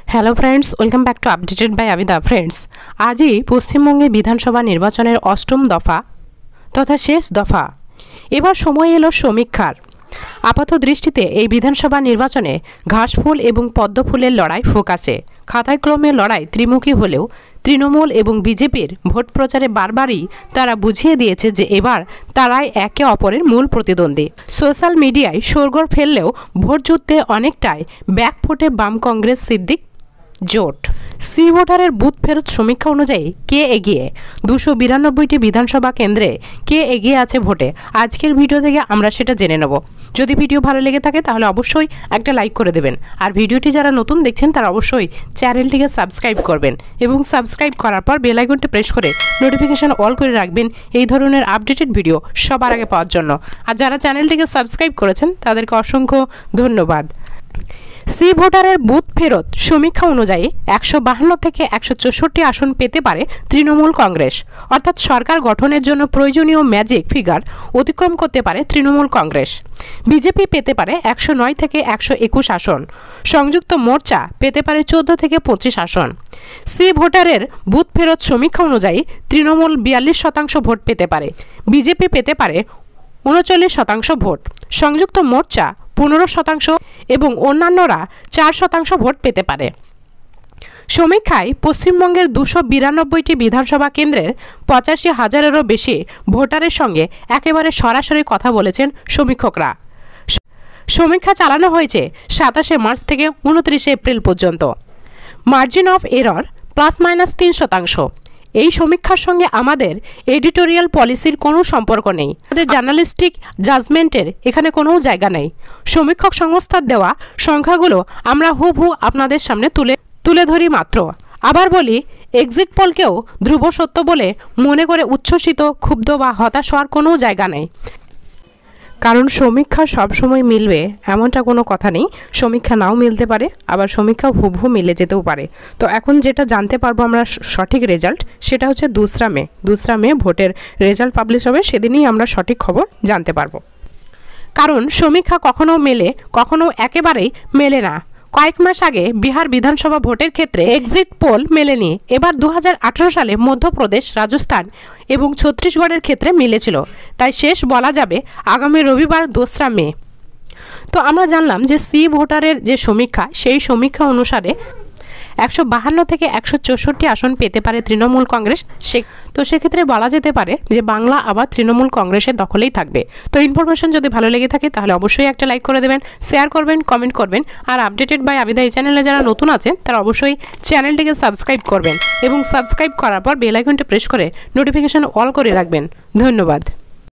Hello friends, welcome back to updated by Abida. Friends, আজই পশ্চিমবঙ্গে বিধানসভা নির্বাচনের অষ্টম দফা তথা শেষ দফা। এবার সময় এলো সমীক্ষার। আপাত দৃষ্টিতে এই বিধানসভা নির্বাচনে ঘাসফুল এবং পদ্মফুলের লড়াই ফোকাসে। খাতায় ক্রমে লড়াই ত্রিমুখী হলেও তৃণমূল এবং বিজেপির ভোট প্রচারে বারবারই তারা বুঝিয়ে দিয়েছে যে এবার তারাই একে অপরের মূল প্রতিদ্বন্দ্বী। সোশ্যাল মিডিয়ায় শোরগোল ফেললেও ভোট যুদ্ধে অনেকটাই ব্যাকফুটে বাম কংগ্রেস সিদ্দিক জোট। সি ভোটারের বুথ ফেরত সমীক্ষা অনুযায়ী কে এগিয়ে? 292টি বিধানসভা কেন্দ্রে কে এগিয়ে আছে ভোটে? আজকের ভিডিও থেকে আমরা সেটা জেনে নেব। যদি ভিডিও ভালো লেগে থাকে তাহলে অবশ্যই একটা লাইক করে দেবেন, আর ভিডিওটি যারা নতুন দেখছেন তারা অবশ্যই চ্যানেলটিকে সাবস্ক্রাইব করবেন এবং সাবস্ক্রাইব করার পর বেল আইকনটি প্রেস করে নোটিফিকেশন অল করে রাখবেন এই ধরনের আপডেটেড ভিডিও সবার আগে পাওয়ার জন্য। আর যারা চ্যানেলটিকে সাবস্ক্রাইব করেছেন তাদেরকে অসংখ্য ধন্যবাদ। সি ভোটারের বুথ ফেরত সমীক্ষা অনুযায়ী 152 থেকে 164 আসন পেতে পারে তৃণমূল কংগ্রেস, অর্থাৎ সরকার গঠনের জন্য প্রয়োজনীয় ম্যাজিক ফিগার অতিক্রম করতে পারে তৃণমূল কংগ্রেস। বিজেপি পেতে পারে 109 থেকে 121 আসন, সংযুক্ত মোর্চা পেতে পারে 14 থেকে 25 আসন। সি ভোটারের বুথ ফেরত সমীক্ষা অনুযায়ী তৃণমূল 42% ভোট পেতে পারে, বিজেপি পেতে পারে 39% ভোট, সংযুক্ত মোর্চা 15% এবং অন্যান্যরা 4% ভোট পেতে পারে। সমীক্ষায় পশ্চিমবঙ্গের 292টি বিধানসভা কেন্দ্রের 85,000-এরও বেশি ভোটারের সঙ্গে একেবারে সরাসরি কথা বলেছেন সমীক্ষকরা। সমীক্ষা চালানো হয়েছে 27 মার্চ থেকে 29 এপ্রিল পর্যন্ত। Margin of error ±3%। এই সমীক্ষার সঙ্গে আমাদের এডিটোরিয়াল পলিসির কোনো সম্পর্ক নেই, আমাদের জার্নালিস্টিক জাজমেন্টের এখানে কোনো জায়গা নেই। সমীক্ষক সংস্থার দেওয়া সংখ্যাগুলো আমরা হুবহু আপনাদের সামনে তুলে ধরি মাত্র। আবার বলি, এক্সিট পোলকেও ধ্রুব সত্য বলে মনে করে উচ্ছ্বসিত, ক্ষুব্ধ বা হতাশ হওয়ার কোনো জায়গা নেই, কারণ সমীক্ষা সবসময় মিলবে এমনটা কোনো কথা নেই। সমীক্ষা নাও মিলতে পারে, আবার সমীক্ষা হুবহু মিলে যেতেও পারে। তো এখন যেটা জানতে পারবো আমরা সঠিক রেজাল্ট, সেটা হচ্ছে 2 মে ভোটের রেজাল্ট পাবলিশ হবে, সেদিনই আমরা সঠিক খবর জানতে পারবো। কারণ সমীক্ষা কখনো মেলে, কখনো একেবারেই মেলে না। কয়েক মাস আগে বিহার বিধানসভা ভোটের ক্ষেত্রে এক্সিট পোল মেলেনি। এবার 2018 সালে মধ্যপ্রদেশ, রাজস্থান এবং ছত্তিশগড়ের ক্ষেত্রে মিলেছিল। তাই শেষ বলা যাবে আগামী রবিবার 2 মে। তো আমরা জানলাম যে সি ভোটারের যে সমীক্ষা, সেই সমীক্ষা অনুসারে 152 থেকে 164 আসন পেতে পারে তৃণমূল কংগ্রেস। তো সেক্ষেত্রে বলা যেতে পারে যে বাংলা আবার তৃণমূল কংগ্রেসের দখলেই থাকবে। তো ইনফরমেশন যদি ভালো লেগে থাকে তাহলে অবশ্যই একটা লাইক করে দেবেন, শেয়ার করবেন, কমেন্ট করবেন। আর আপডেটেড বাই আবিদা এই চ্যানেলে যারা নতুন আছেন তারা অবশ্যই চ্যানেলটিকে সাবস্ক্রাইব করবেন এবং সাবস্ক্রাইব করার পর বেল আইকনটি প্রেস করে নোটিফিকেশন অল করে রাখবেন। ধন্যবাদ।